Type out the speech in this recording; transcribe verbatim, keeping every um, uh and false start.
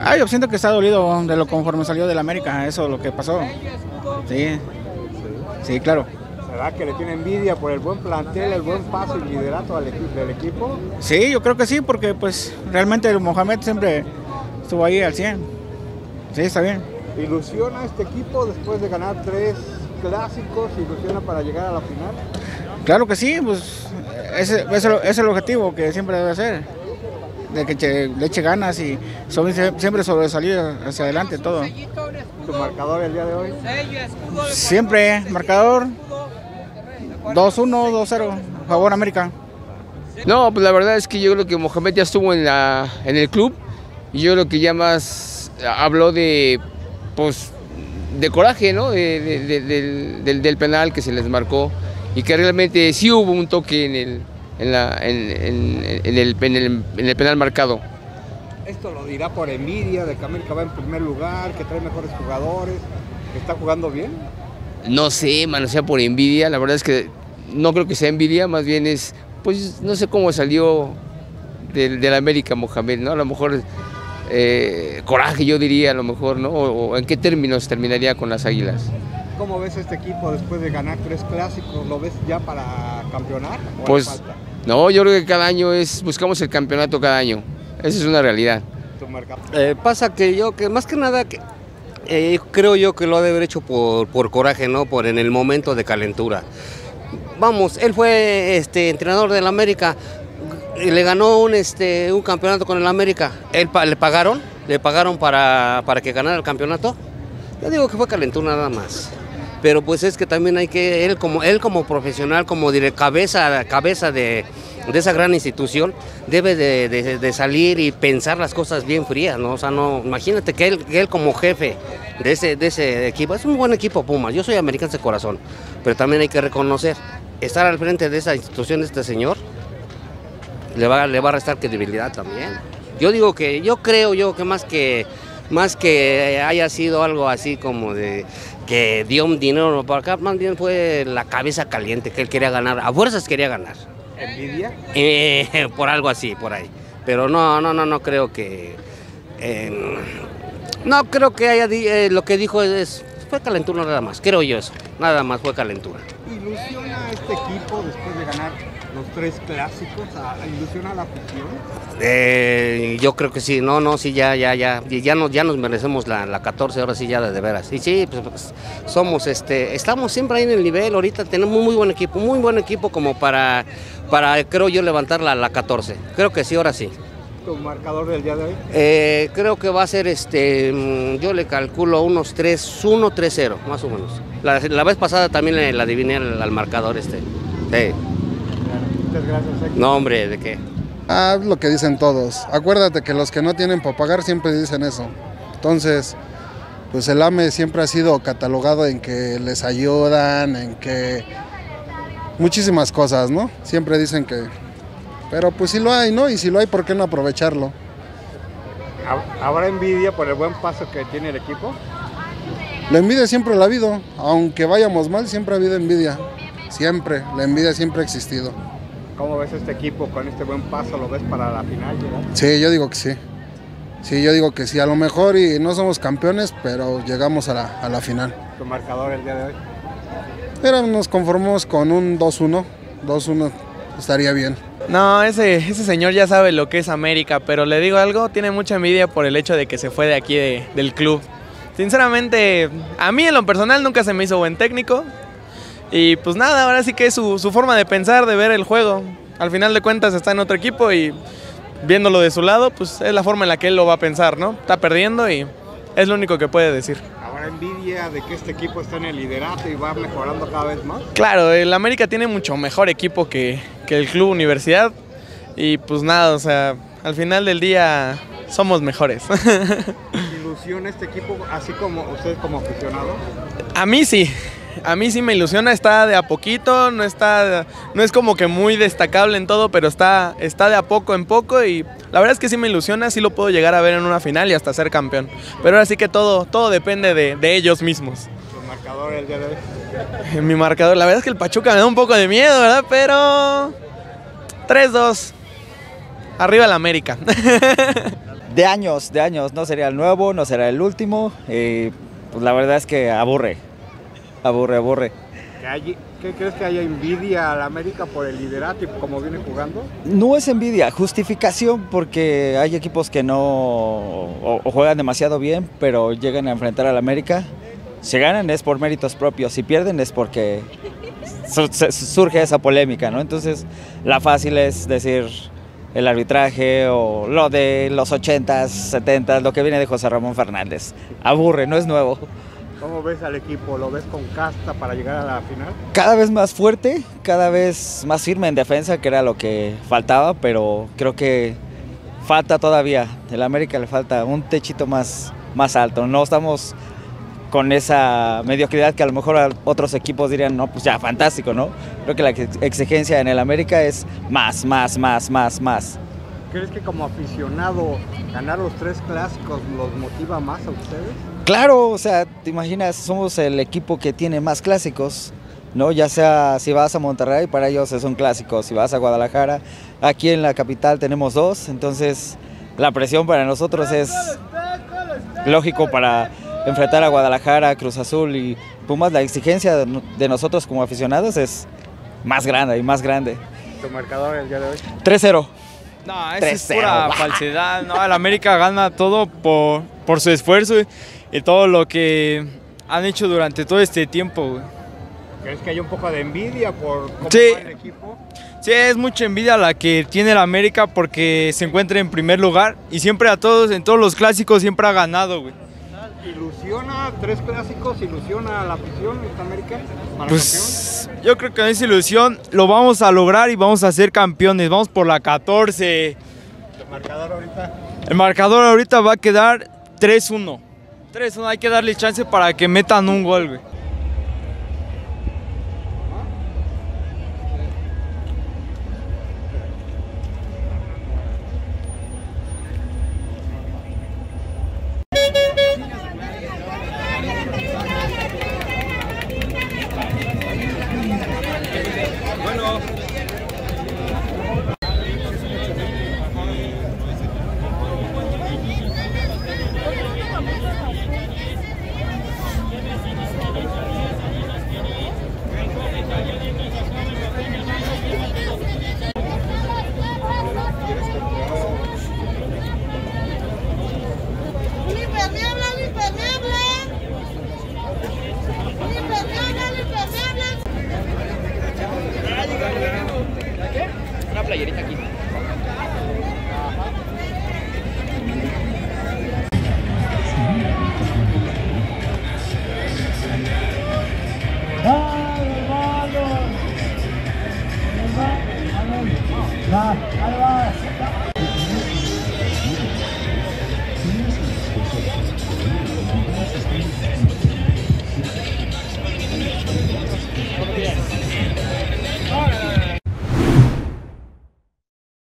Ah, yo siento que está dolido de lo conforme salió del América, eso es lo que pasó. Sí, sí, claro. ¿Será que le tiene envidia por el buen plantel, el buen paso y liderato del equipo, del equipo? Sí, yo creo que sí, porque pues realmente el Mohamed siempre estuvo ahí al cien. Sí, está bien. ¿Ilusiona este equipo después de ganar tres clásicos? ¿Ilusiona para llegar a la final? Claro que sí, pues ese, ese, ese es el objetivo que siempre debe ser, de que che, le eche ganas y sobre, siempre sobresalir hacia adelante todo. ¿Tu marcador el día de hoy? Siempre marcador dos uno, dos cero, favor América. No, pues la verdad es que yo creo que Mohamed ya estuvo en, la, en el club y yo creo que ya más habló de, pues, de coraje, ¿no? De, de, de, del, del, del penal que se les marcó y que realmente sí hubo un toque en el, en la, en, en, en el, en el, en el penal marcado. Esto lo dirá por envidia de que América va en primer lugar, que trae mejores jugadores, que está jugando bien. No sé, mano, sea por envidia, la verdad es que no creo que sea envidia, más bien es, pues no sé cómo salió del, del América Mohamed, ¿no? A lo mejor eh, coraje yo diría, a lo mejor, ¿no? O, o en qué términos terminaría con las Águilas. ¿Cómo ves este equipo después de ganar tres clásicos? ¿Lo ves ya para campeonar? Pues no, yo creo que cada año es, buscamos el campeonato cada año, esa es una realidad. Eh, pasa que yo, que más que nada, que, eh, creo yo que lo ha de haber hecho por, por coraje, ¿no? Por en el momento de calentura. Vamos, él fue este, entrenador del América, y le ganó un, este, un campeonato con el América. Él, ¿Le pagaron? ¿Le pagaron para, para que ganara el campeonato? Yo digo que fue calentura nada más. Pero pues es que también hay que, él como, él como profesional, como dire, cabeza, cabeza de, de esa gran institución, debe de, de, de salir y pensar las cosas bien frías, ¿no? O sea, no, imagínate que él, que él como jefe de ese, de ese equipo, es un buen equipo Pumas, yo soy americano de corazón, pero también hay que reconocer, estar al frente de esa institución de este señor, le va, le va a restar credibilidad también. Yo digo que, yo creo yo que más que, más que haya sido algo así como de que dio un dinero para acá, más bien fue la cabeza caliente, que él quería ganar, a fuerzas quería ganar. ¿Envidia? Eh, por algo así, por ahí. Pero no, no, no, no creo que... Eh, no creo que haya... Eh, lo que dijo es... Fue calentura nada más, creo yo eso. Nada más fue calentura. ¿Ilusiona a este equipo después de ganar los tres clásicos? ¿Ilusiona a la afición? Eh, yo creo que sí, no, no, sí, ya, ya, ya, ya nos, ya nos merecemos la, la catorce, ahora sí ya de, de veras. Y sí, pues, pues somos, este, estamos siempre ahí en el nivel, ahorita tenemos un muy buen equipo, muy buen equipo como para, para creo yo, levantar la, la catorce. Creo que sí, ahora sí. ¿Tu marcador del día de hoy? Eh, creo que va a ser, este, yo le calculo unos tres uno, tres cero, más o menos. La, la vez pasada también le, le adiviné al, al marcador este. Sí. Muchas gracias. Héctor. No, hombre, ¿de qué? Ah, lo que dicen todos. Acuérdate que los que no tienen para pagar siempre dicen eso. Entonces, pues el A M E siempre ha sido catalogado en que les ayudan, en que muchísimas cosas, ¿no? Siempre dicen que... Pero pues si lo hay, ¿no? Y si lo hay, ¿por qué no aprovecharlo? ¿Habrá envidia por el buen paso que tiene el equipo? La envidia siempre la ha habido. Aunque vayamos mal, siempre ha habido envidia. Siempre. La envidia siempre ha existido. ¿Cómo ves este equipo con este buen paso? ¿Lo ves para la final llegar? Sí, yo digo que sí. Sí, yo digo que sí. A lo mejor y no somos campeones, pero llegamos a la, a la final. ¿Tu marcador el día de hoy? Pero nos conformamos con un dos uno. dos uno estaría bien. No, ese, ese señor ya sabe lo que es América, pero le digo algo, tiene mucha envidia por el hecho de que se fue de aquí de, del club. Sinceramente, a mí en lo personal nunca se me hizo buen técnico. Y pues nada, ahora sí que es su, su forma de pensar, de ver el juego. Al final de cuentas está en otro equipo y viéndolo de su lado, pues es la forma en la que él lo va a pensar, ¿no? Está perdiendo y es lo único que puede decir. ¿Habrá envidia de que este equipo está en el liderato y va mejorando cada vez más? Claro, el América tiene mucho mejor equipo que, que el Club Universidad y pues nada, o sea, al final del día somos mejores. ¿Ilusiona este equipo así como usted como aficionado? A mí sí. A mí sí me ilusiona, está de a poquito, no está, no es como que muy destacable en todo, pero está, está de a poco en poco y la verdad es que sí me ilusiona, sí lo puedo llegar a ver en una final y hasta ser campeón. Pero ahora sí que todo, todo depende de, de ellos mismos. ¿Tu marcador el día de hoy? Mi marcador, la verdad es que el Pachuca me da un poco de miedo, ¿verdad? Pero tres dos, arriba el América. de años, de años. No sería el nuevo, no será el último. Y pues la verdad es que aburre, aburre, aburre. ¿Qué, hay, ¿Qué crees que haya envidia a la América por el liderato y como viene jugando? No es envidia, justificación, porque hay equipos que no o, o juegan demasiado bien, pero llegan a enfrentar al América. Si ganan es por méritos propios, si pierden es porque su, surge esa polémica, ¿no? Entonces la fácil es decir el arbitraje o lo de los ochentas, setentas, lo que viene de José Ramón Fernández. Aburre, no es nuevo. ¿Cómo ves al equipo? ¿Lo ves con casta para llegar a la final? Cada vez más fuerte, cada vez más firme en defensa, que era lo que faltaba, pero creo que falta todavía. El América le falta un techito más, más alto. No estamos con esa mediocridad que a lo mejor a otros equipos dirían, no, pues ya, fantástico, ¿no? Creo que la exigencia en el América es más, más, más, más, más. ¿Crees que como aficionado ganar los tres clásicos los motiva más a ustedes? Claro, o sea, te imaginas, somos el equipo que tiene más clásicos, ¿no? Ya sea si vas a Monterrey, para ellos es un clásico, si vas a Guadalajara, aquí en la capital tenemos dos, entonces la presión para nosotros es lógico para enfrentar a Guadalajara, Cruz Azul y Pumas. La exigencia de nosotros como aficionados es más grande y más grande. ¿Tu marcador el día de hoy? tres cero. No, esa es pura falsedad. No, el América gana todo por, por su esfuerzo y todo lo que han hecho durante todo este tiempo, güey. ¿Crees que hay un poco de envidia por cómo sí. va el equipo? Sí, es mucha envidia la que tiene el América porque se encuentra en primer lugar y siempre a todos, en todos los clásicos, siempre ha ganado, güey. ¿Ilusiona tres clásicos? ¿Ilusiona a la afición esta América? ¿Para pues campeón? Yo creo que en esa ilusión lo vamos a lograr y vamos a ser campeones. Vamos por la catorce. ¿El marcador ahorita? El marcador ahorita va a quedar tres uno. tres uno, hay que darle chance para que metan un gol, güey.